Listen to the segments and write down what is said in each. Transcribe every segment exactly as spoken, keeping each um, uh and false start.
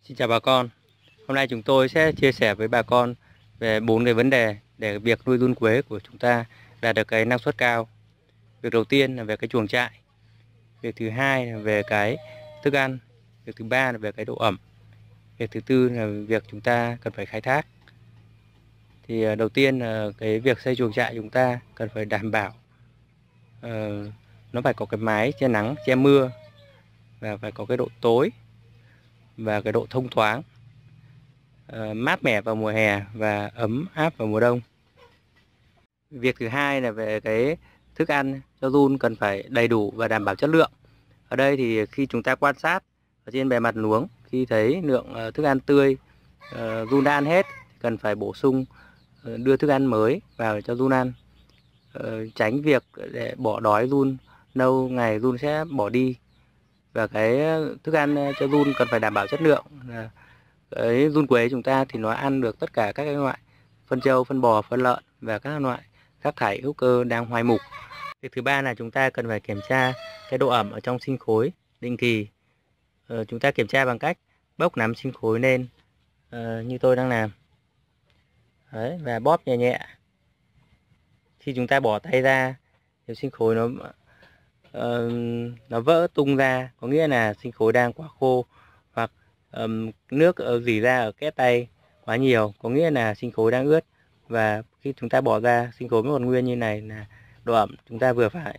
Xin chào bà con. Hôm nay chúng tôi sẽ chia sẻ với bà con về bốn cái vấn đề để việc nuôi giun quế của chúng ta đạt được cái năng suất cao. Việc đầu tiên là về cái chuồng trại. Việc thứ hai là về cái thức ăn. Việc thứ ba là về cái độ ẩm. Việc thứ tư là việc chúng ta cần phải khai thác. Thì đầu tiên là cái việc xây chuồng trại chúng ta cần phải đảm bảo uh, nó phải có cái mái che nắng, che mưa và phải có cái độ tối và cái độ thông thoáng, uh, mát mẻ vào mùa hè và ấm áp vào mùa đông. Việc thứ hai là về cái thức ăn cho giun cần phải đầy đủ và đảm bảo chất lượng. Ở đây thì khi chúng ta quan sát ở trên bề mặt luống, khi thấy lượng thức ăn tươi uh, giun đã ăn hết, cần phải bổ sung uh, đưa thức ăn mới vào cho giun ăn, uh, tránh việc để bỏ đói giun lâu ngày giun sẽ bỏ đi. Và cái thức ăn cho giun cần phải đảm bảo chất lượng. Cái giun quế chúng ta thì nó ăn được tất cả các cái loại phân trâu, phân bò, phân lợn và các loại rác thải hữu cơ đang hoai mục. Việc thứ ba là chúng ta cần phải kiểm tra cái độ ẩm ở trong sinh khối định kỳ. Ờ, chúng ta kiểm tra bằng cách bốc nắm sinh khối lên uh, như tôi đang làm. Đấy, và bóp nhẹ nhẹ. Khi chúng ta bỏ tay ra thì sinh khối nó uh, nó vỡ tung ra, có nghĩa là sinh khối đang quá khô, hoặc um, nước rỉ ra ở kẽ tay quá nhiều, có nghĩa là sinh khối đang ướt. Và khi chúng ta bỏ ra sinh khối vẫn còn nguyên như này là độ ẩm chúng ta vừa phải.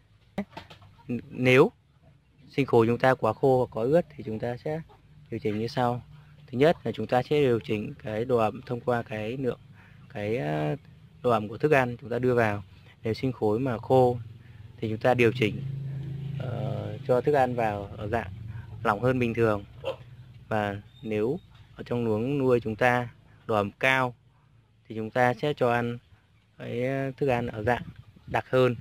Nếu sinh khối chúng ta quá khô hoặc có ướt thì chúng ta sẽ điều chỉnh như sau. Thứ nhất là chúng ta sẽ điều chỉnh cái độ ẩm thông qua cái lượng cái độ ẩm của thức ăn chúng ta đưa vào. Nếu sinh khối mà khô thì chúng ta điều chỉnh uh, cho thức ăn vào ở dạng lỏng hơn bình thường. Và nếu ở trong luống nuôi chúng ta độ ẩm cao thì chúng ta sẽ cho ăn cái thức ăn ở dạng đặc hơn.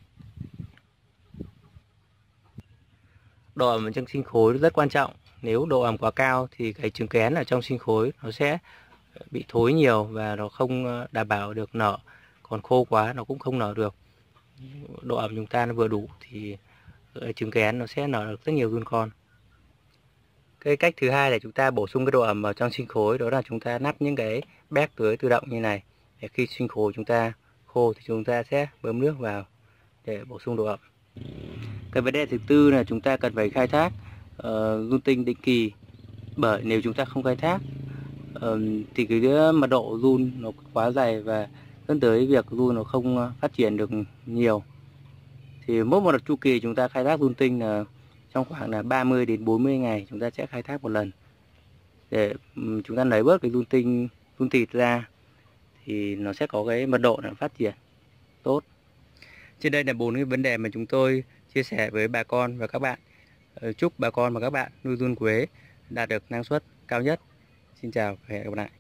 Độ ẩm trong sinh khối rất quan trọng. Nếu độ ẩm quá cao thì cái trứng kén ở trong sinh khối nó sẽ bị thối nhiều và nó không đảm bảo được nở. Còn khô quá nó cũng không nở được. Độ ẩm chúng ta nó vừa đủ thì cái trứng kén nó sẽ nở được rất nhiều giun con. Cái cách thứ hai là chúng ta bổ sung cái độ ẩm vào trong sinh khối, đó là chúng ta nắp những cái béc tưới tự động như này. Để khi sinh khối chúng ta khô thì chúng ta sẽ bơm nước vào để bổ sung độ ẩm. Cái vấn đề thứ tư là chúng ta cần phải khai thác uh, giun tinh định kỳ. Bởi nếu chúng ta không khai thác uh, thì cái mật độ giun nó quá dày và dẫn tới việc giun nó không phát triển được nhiều. Thì mỗi một chu kỳ chúng ta khai thác giun tinh là trong khoảng là ba mươi đến bốn mươi ngày chúng ta sẽ khai thác một lần để chúng ta lấy bớt cái giun tinh, giun thịt ra thì nó sẽ có cái mật độ nó phát triển tốt. Trên đây là bốn cái vấn đề mà chúng tôi chia sẻ với bà con và các bạn. Chúc bà con và các bạn nuôi giun quế đạt được năng suất cao nhất. Xin chào và hẹn gặp lại.